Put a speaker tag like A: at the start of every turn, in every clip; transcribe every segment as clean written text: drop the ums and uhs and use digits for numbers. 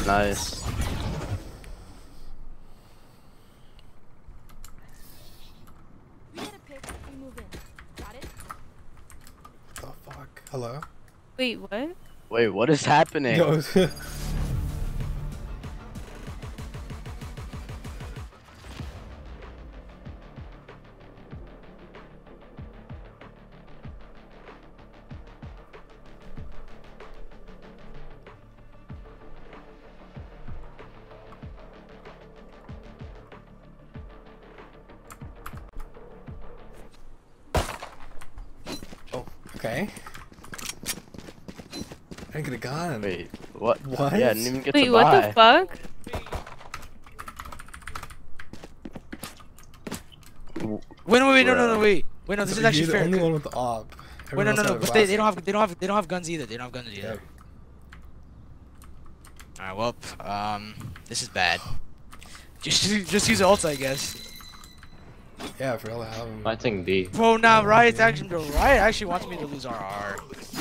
A: Nice.
B: We get a pick, we move in. Got it?
C: The fuck? Hello?
D: Wait, what?
A: Wait, what is happening?
C: Yo. Oh, okay. I didn't get a gun.
A: Wait, what?
C: What?
A: Yeah, I didn't even get
D: Wait,
A: to
D: what
A: buy.
D: the fuck?
E: Wait, no, wait, no,
A: Bro.
E: no, no, wait. Wait, no, this is actually
C: You're
E: fair.
C: the only one with the op.
E: Wait, no,
C: Everyone
E: no,
C: else
E: no,
C: had
E: but
C: glasses.
E: they don't have guns either. They don't have guns either.
C: Yep.
E: Alright, well, this is bad. Just use ult, I guess.
C: Yeah, for real, I have him.
F: I think B.
E: Bro, now Riot actually wants me to lose RR.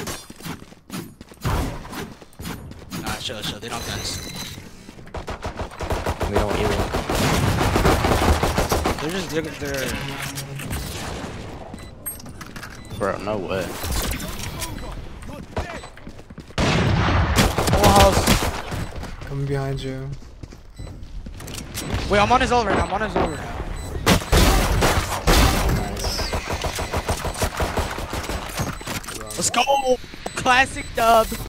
E: Nah, chill, they don't have guns.
F: We don't either.
E: They're
A: Bro, no way.
E: full house.
C: Coming behind you.
E: Wait, I'm on his ult right now.
C: Nice.
E: Let's go! Classic dub.